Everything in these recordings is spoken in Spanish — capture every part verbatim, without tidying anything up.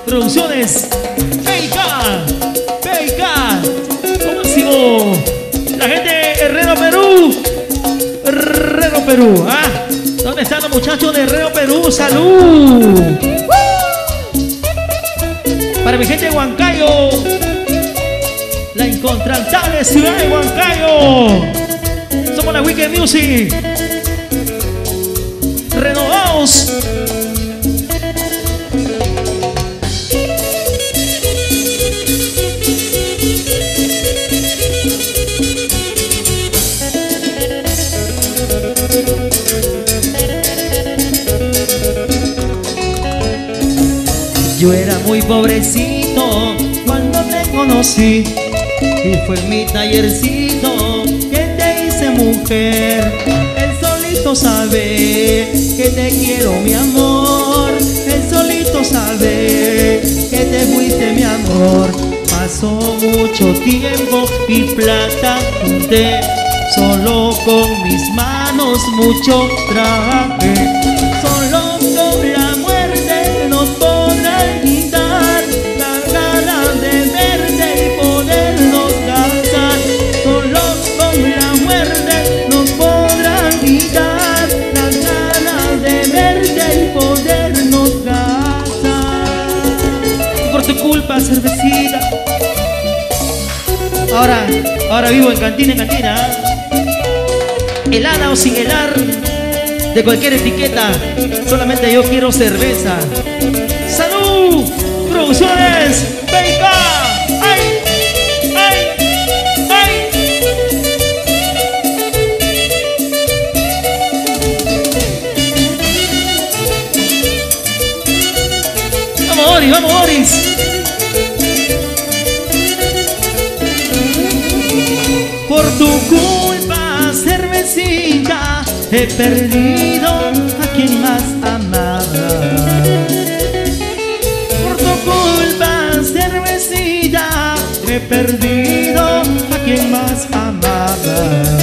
Producciones P K, P K, lo máximo. La gente de Herrero, Perú. Herrero, Perú. ¿Ah? ¿Dónde están los muchachos de Herrero, Perú? ¡Salud! Para mi gente de Huancayo, la incontrastable ciudad de Huancayo. Somos la Wicked Music. Renovados. Yo era muy pobrecito cuando te conocí, y fue en mi tallercito que te hice mujer. El solito sabe que te quiero, mi amor. El solito sabe que te fuiste, mi amor. Pasó mucho tiempo y plata junté, solo con mis manos mucho trabajé. Solo con la muerte nos podrán quitar las ganas de verte y podernos casar. Solo con la muerte nos podrán quitar las ganas de verte y podernos casar. Por tu culpa, cervecita. Ahora, ahora vivo en cantina, en cantina. Helada o sin helar, de cualquier etiqueta, solamente yo quiero cerveza. ¡Salud! Producciones P K. ¡Ay! ¡Ay! ¡Ay! Vamos, Boris, vamos, Boris. Por tu culpa, cervecita, he perdido a quien más amaba. Por tu culpa, cervecita, he perdido a quien más amaba.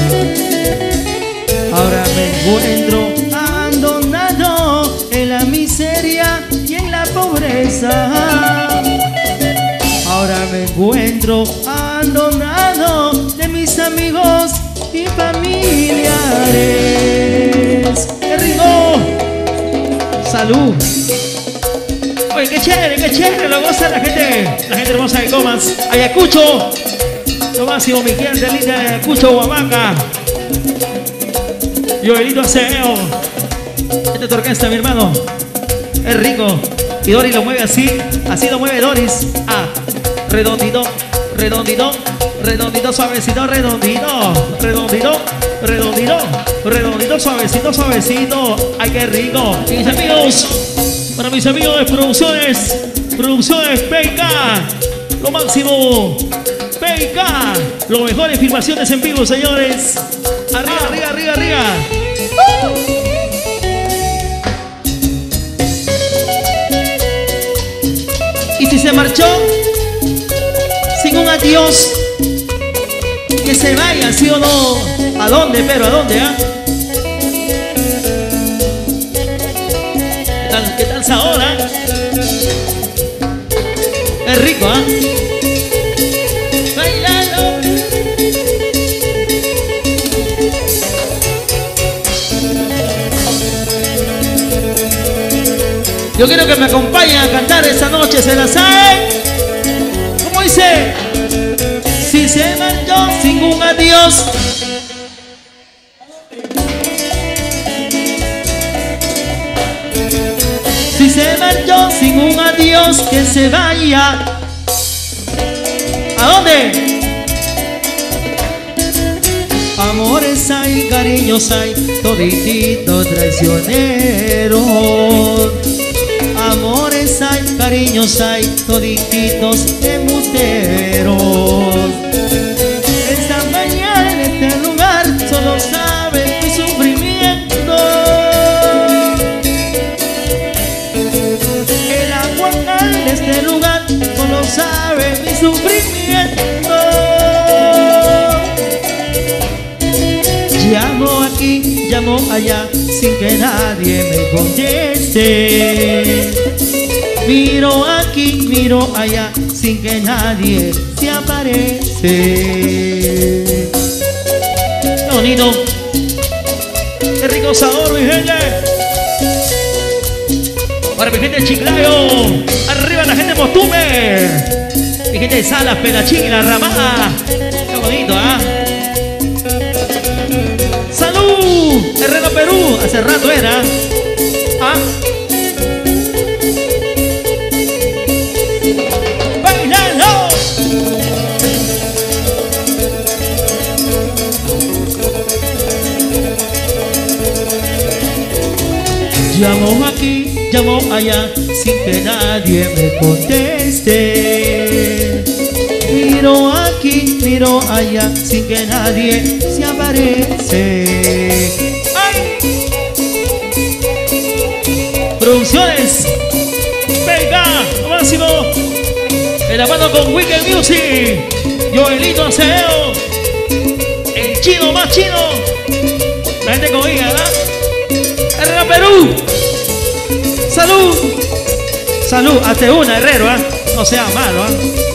Ahora me encuentro abandonado en la miseria y en la pobreza. Ahora me encuentro abandonado de mis amigos y familiares. ¡Qué rico! ¡Salud! Oye, qué chévere, qué chévere, lo goza la gente, la gente hermosa de Comas. Ayacucho, lo máximo, mi gente linda de Ayacucho, Huamaca. Joelito Aceo. Esta es tu orquesta, mi hermano. Es rico. Y Doris lo mueve así, así lo mueve Doris. Ah, redondito, redondito, redondito, suavecito, redondito, redondito, redondito, redondito, suavecito, suavecito. Ay, qué rico. Y mis amigos, para mis amigos de producciones, producciones P K, lo máximo. P K, los mejores filmaciones en vivo, señores. Arriba, arriba, arriba, arriba. ¡Uh! Y si se marchó sin un adiós, que se vaya, ¿sí o no? ¿A dónde, pero a dónde, ah? ¿Qué tal, qué tal ahora? Es rico, ¿ah? Bailalo. Yo quiero que me acompañen a cantar esta noche, ¿se la saben? ¿Cómo dice? Si se marchó sin un adiós, si se marchó sin un adiós, que se vaya. ¿A dónde? Amores hay, cariños hay, toditito traicioneros. Amores hay, cariños hay, todititos embusteros. Esta mañana en este lugar solo sabe mi sufrimiento. El agua de este lugar solo sabe mi sufrimiento. Llamo aquí, llamo allá, sin que nadie me conteste. Miro aquí, miro allá, sin que nadie se aparece. Qué bonito. Qué rico sabor, mi gente. Para mi gente de Chiclayo, arriba la gente de Mostume, mi gente de Salas, Pelachín y La Ramada. Qué bonito, ¿ah? ¡Salud! Herrera, Perú, hace rato era. ¿Ah? ¡Bailalo! Llamo aquí, llamo allá, sin que nadie me conteste. Miro aquí, miro allá, sin que nadie se aparece. ¡Ay! Producciones, venga, lo máximo. De la mano con Weekend Music, Joelito Aceo, el chino más chino. La gente con ella, ¿verdad? Herrera, Perú. Salud. Salud, hazte una, Herrero, ¿eh? No sea malo, ¿eh?